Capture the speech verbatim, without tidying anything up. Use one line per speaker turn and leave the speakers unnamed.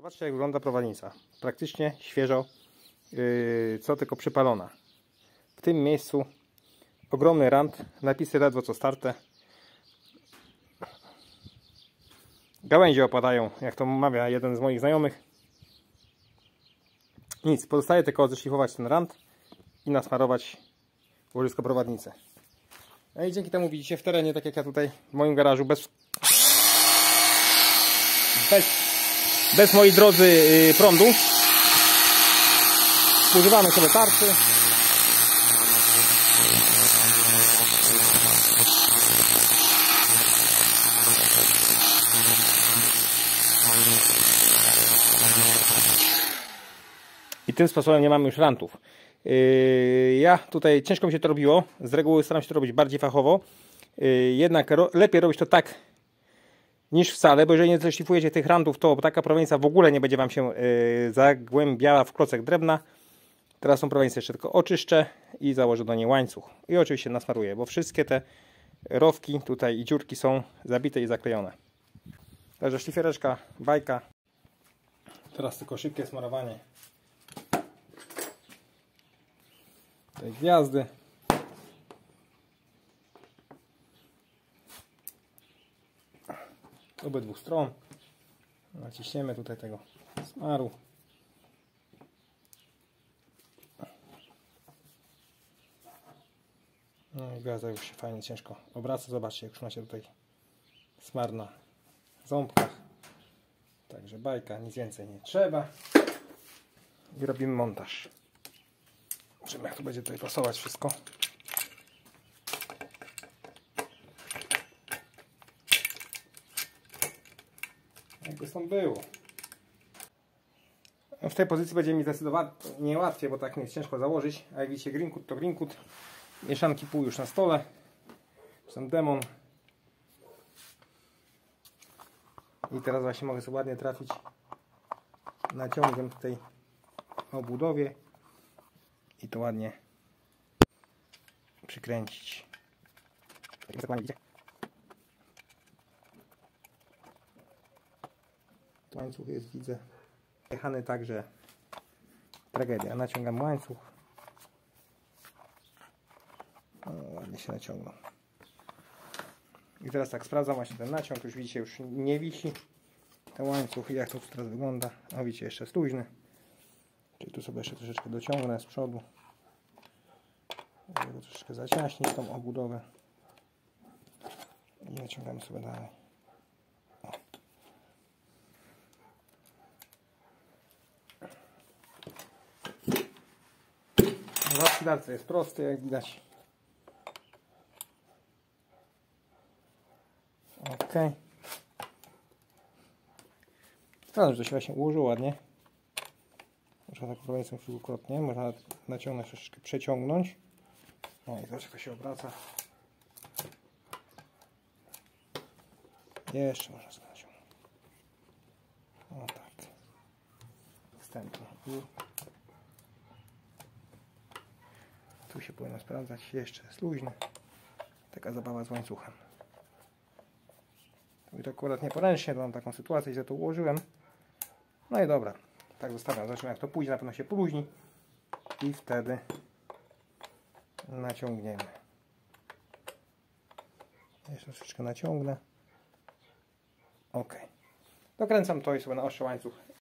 Zobaczcie, jak wygląda prowadnica. Praktycznie świeżo, yy, co tylko przypalona. W tym miejscu ogromny rant, napisy ledwo co starte. Gałęzie opadają, jak to mawia jeden z moich znajomych. Nic, pozostaje tylko zeszlifować ten rant i nasmarować łożysko prowadnicę. No i dzięki temu widzicie w terenie, tak jak ja tutaj w moim garażu, bez, bez, bez moi drodzy yy, prądu. Używamy sobie tarczy. I tym sposobem nie mamy już rantów. Yy, ja tutaj ciężko mi się to robiło. Z reguły staram się to robić bardziej fachowo. Yy, jednak ro lepiej robić to tak niż wcale, bo jeżeli nie zeszlifujecie tych rantów, to taka prowadnica w ogóle nie będzie Wam się yy, zagłębiała w klocek drewna. Teraz tą prowadnicę jeszcze tylko oczyszczę i założę do niej łańcuch. I oczywiście nasmaruję, bo wszystkie te rowki tutaj i dziurki są zabite i zaklejone. Także szlifiereczka, bajka. Teraz tylko szybkie smarowanie tej gwiazdy. Z obydwu stron. Naciśniemy tutaj tego smaru. No i gwiazda już się fajnie ciężko obraca. Zobaczcie, jak już macie tutaj smar na ząbkach. Także bajka, nic więcej nie trzeba. I robimy montaż. Zobaczymy, jak to będzie tutaj pasować wszystko. Jakby stąd było. W tej pozycji będzie mi zdecydowanie niełatwiej, bo tak nie jest ciężko założyć. A jak widzicie, Greenwood to Greenwood. Mieszanki pół już na stole. Są demon. I teraz właśnie mogę sobie ładnie trafić naciągiem w tej obudowie i to ładnie przykręcić. Łańcuch jest, widzę, jechany także tragedia. Naciągam łańcuch. O, ładnie się naciągnął. I teraz tak sprawdzam właśnie ten naciąg. Już widzicie, już nie wisi ten łańcuch. I jak to teraz wygląda? O, widzicie, jeszcze jest luźny. Czyli tu sobie jeszcze troszeczkę dociągnę z przodu. Żeby troszeczkę zaciaśnić tą obudowę. I naciągamy sobie dalej. O. W zaspilarce jest prosty, jak widać. Ok. Sprawdzam, że to się właśnie ułożyło ładnie. Można tak prowadzić kilkukrotnie. Można naciągnąć, troszeczkę przeciągnąć. No i zobaczcie, jak to się obraca. Jeszcze można sobie naciągnąć. O tak. Wstępnie. I tu się powinno sprawdzać. Jeszcze jest luźny. Taka zabawa z łańcuchem. I to akurat nieporęcznie, to mam taką sytuację, że to ułożyłem. No i dobra, tak zostawiam. Zobaczymy, jak to pójdzie, na pewno się poluźni i wtedy naciągniemy. Jeszcze troszeczkę naciągnę. Ok. Dokręcam to i sobie naostrzę łańcuch